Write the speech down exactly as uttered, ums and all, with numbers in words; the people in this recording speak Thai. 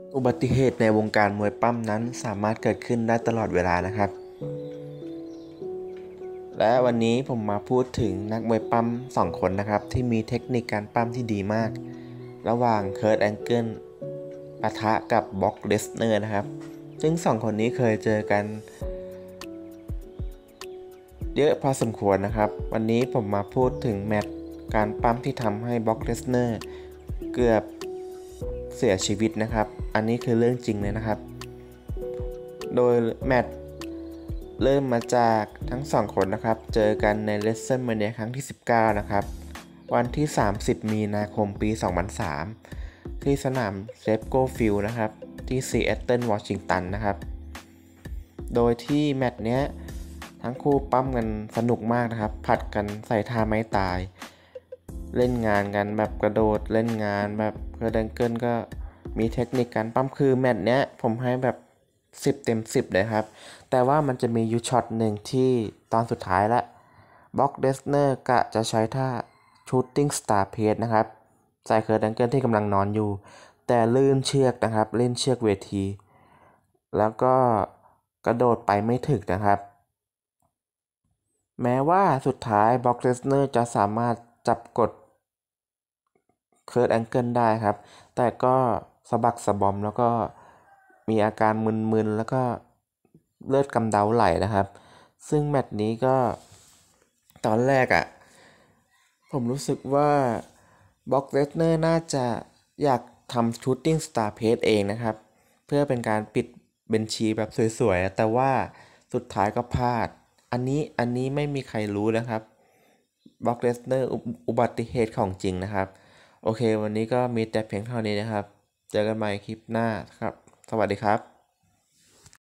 อุบัติเหตุในวงการมวยปั้มนั้นสามารถเกิดขึ้นได้ตลอดเวลานะครับและวันนี้ผมมาพูดถึงนักมวยปั้มสองคนนะครับที่มีเทคนิคการปั้มที่ดีมากระหว่างเคิร์ตแองเกิลปะทะกับบล็อกเลสเนอร์นะครับซึ่งสองคนนี้เคยเจอกันเยอะพอสมควรนะครับวันนี้ผมมาพูดถึงแมตช์การปั้มที่ทำให้บล็อกเลสเนอร์เกือบเสียชีวิตนะครับอันนี้คือเรื่องจริงเลยนะครับโดยแมตช์เริ่มมาจากทั้งสองคนนะครับเจอกันใน WrestleMania ครั้งที่สิบเก้านะครับวันที่สามสิบมีนาคมปีสองพันสามที่สนามเซฟโกฟิลด์นะครับที่ซีแอตเทิลวอชิงตันนะครับโดยที่แมตช์เนี้ยทั้งคู่ปั้มกันสนุกมากนะครับผัดกันใส่ท่าไม้ตายเล่นงานกันแบบกระโดดเล่นงานแบบเคิร์ทแองเกิลก็มีเทคนิคการปั้มคือแมตช์เนี้ยผมให้แบบสิบเต็มสิบเลยครับแต่ว่ามันจะมีอยู่ช็อตหนึ่งที่ตอนสุดท้ายละบล็อกเลสเนอร์กะจะใช้ท่า Shooting Star Press นะครับใส่เคิร์ทแองเกิลที่กำลังนอนอยู่แต่ลื่นเชือกนะครับเล่นเชือกเวทีแล้วก็กระโดดไปไม่ถึงนะครับแม้ว่าสุดท้ายบล็อกเลสเนอร์จะสามารถจับกดเคิร์ทแองเกิลได้ครับแต่ก็สะบักสะบอมแล้วก็มีอาการมึนๆแล้วก็เลือดกำเดาไหลนะครับซึ่งแมตช์นี้ก็ตอนแรกอะ่ะผมรู้สึกว่าบล็อกเลสเนอร์น่าจะอยากทำชูตติ้งสตาร์เพสเองนะครับเพื่อเป็นการปิดบัญชีแบบสวยๆแต่ว่าสุดท้ายก็พลาดอันนี้อันนี้ไม่มีใครรู้นะครับบล็อกเลสเนอร์อุบัติเหตุของจริงนะครับโอเควันนี้ก็มีแต่เพียงเท่านี้นะครับเจอกันใหม่คลิปหน้าครับสวัสดีครับ